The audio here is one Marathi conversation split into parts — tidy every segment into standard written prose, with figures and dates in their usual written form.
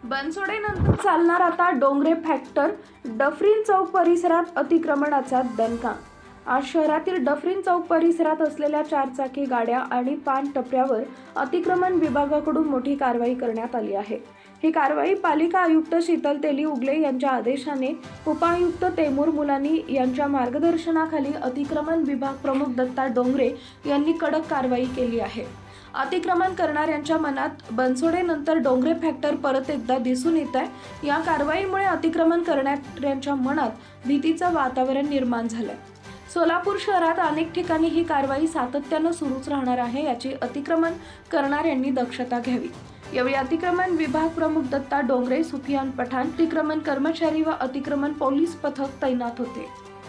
बनसोडेनंतर चालणार आता डोंगरे फॅक्टर. डफरीन चौक परिसरात अतिक्रमणाचा दणका. आज शहरातील डफरीन चौक परिसरात असलेल्या चारचाकी गाड्या आणि पान टपऱ्यावर अतिक्रमण विभागाकडून मोठी कारवाई करण्यात आली आहे. ही कारवाई पालिका आयुक्त शीतल तेली उगले यांच्या आदेशाने उपायुक्त तैमूर मुलानी यांच्या मार्गदर्शनाखाली अतिक्रमण विभाग प्रमुख दत्ता डोंगरे यांनी कडक कारवाई केली आहे. अतिक्रमण करणाऱ्यांच्या मनात बनसोडेनंतर डोंगरे फॅक्टर परत एकदा दिसून येत आहे. या कारवाईमुळे अतिक्रमण करणाऱ्यांच्या मनात भीतीचं वातावरण निर्माण झालंय. सोलापूर शहरात अनेक ठिकाणी ही कारवाई सातत्यानं सुरूच राहणार आहे, याची अतिक्रमण करणाऱ्यांनी दक्षता घ्यावी. यावेळी अतिक्रमण विभाग प्रमुख दत्ता डोंगरे, सुफियान पठाण, अतिक्रमण कर्मचारी व अतिक्रमण पोलीस पथक तैनात होते.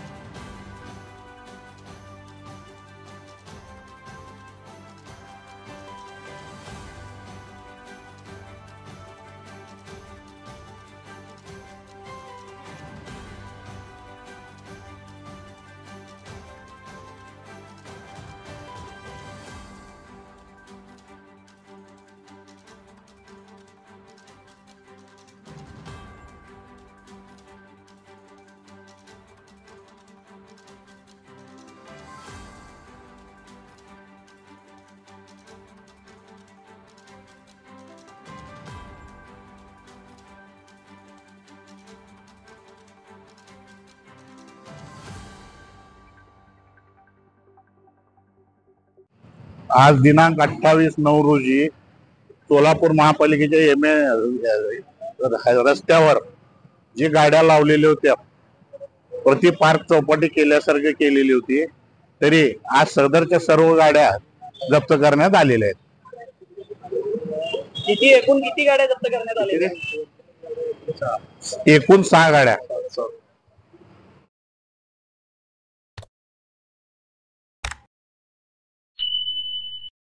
आज दिनांक 28/9 रोजी सोलापूर महापालिकेच्या रस्त्यावर जी गाड्या लावलेल्या होत्या, प्रति पार्क चौपाटी केल्यासारखी केलेली होती, तरी आज सदरच्या सर्व गाड्या जप्त करण्यात आलेल्या आहेत. एकूण किती गाड्या जप्त करण्यात आलेल्या? एकूण 6 गाड्या.